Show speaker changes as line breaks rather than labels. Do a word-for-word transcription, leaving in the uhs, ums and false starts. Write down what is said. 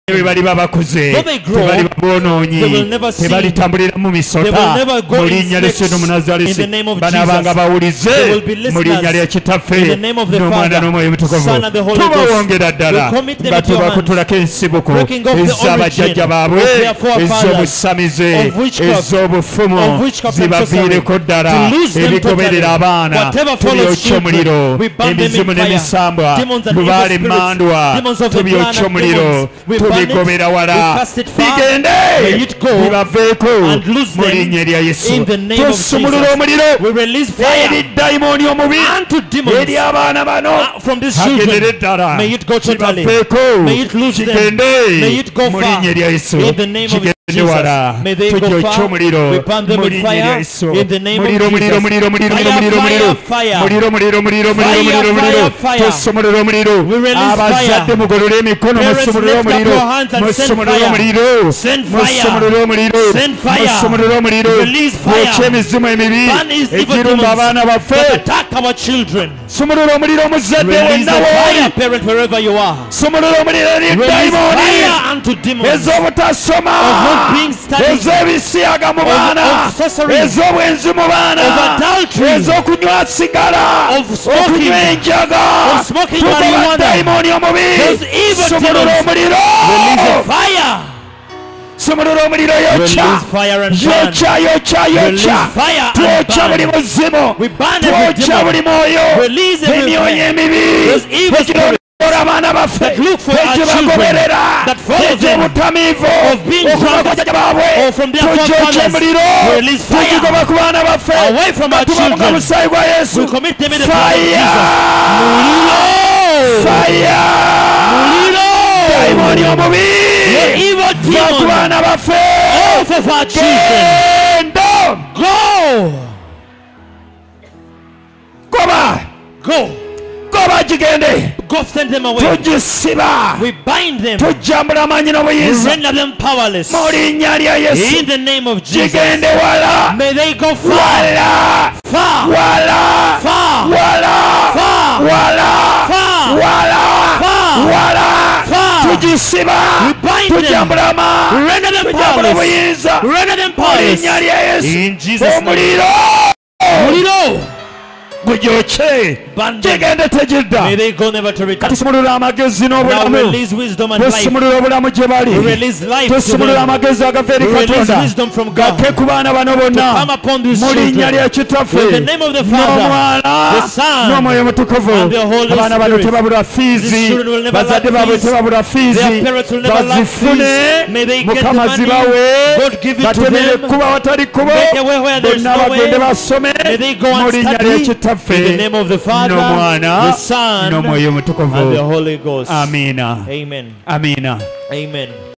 bali babakuze tebali bonoonyi tebali tambulira mu misota mu linnya ly'Yesu Omunazaalesi banaabanga bawulize mu linnya lya Kitaffe n'Omwana n'Omwoyo Mutukuvu tubawongera ddala nga tubakutulako ensibuko ez'abajjajja baabwe ez'obusamize ez'obufumu zibaviireko ddala ebigoberera abaana tubyokya omuliro emizimu n'emisambwa lubaale emmandwa tubyokya omuliro bigobera wala bigende bibaveeko mu linnya lya Yesu tusumulula omuliro eri dayimooni omubi eri abaana bano agendere ddala bibaveeko kigende mu linnya lya Yesu kigende wala tugyokya omuliro mu linnya lya Yesu muliro muliro muliro muliro muliro muliro muliro muliro muliro muliro muliro tusumulula omuliro abazadde mugolole emikono musumulule omuliro musumulule omuliro musumulule omuliro musumulule omuliro wokya emizimu emibi egirumba abaana baffe sumulula omuliro omuzadde wenna wooli sumulula omuliro eri dayimooni ez'obutasoma ez'ebisiyaga mu baana ez'obwenzi mu baana ez'okunywa sigala okunywa enjaga tugoba dayimooni omubi sumulula omuliro sumulula omuliro yokya yokya yokya yokya twokya buli muzimu twokya buli mwoyo emyoyo emibi ekirondoola abaana baffe ekibagoberera eky'obutamiivu okuva ku bajjajja baabwe tugyokya omuliro tugigoba ku baana baffe nga tubamuka mu musaayi gwa Yesu faya faya dayimooni omubi ku baana baffe genda goba goba gigende tugisiba tujjambula amaanyi n'obuyinza mu linnya lya Yesu gigende wala wala wala wala wala wala wala tugisiba tujambulama tujambula obuyinza mu linnya lya Yesu omuliro gugyokye gigende tegidda tusumulula amagezi n'obulamu tusumulula obulamu gye bali tusumulula amagezi agava eri Katonda gake ku baana bano bonna mu linnya lya Kitaffe n'Omwana n'Omwoyo Mutukuvu abaana bano tebabula fiizi bazadde baabwe tebabula fiizi bazifune Mukama zibawe batemere ekkubo awatali kkubo bonna bagende basome mu linnya lya Kitaffe n'Omwana n'Omwoyo Mutukuvu. Amina. Amina. Amen.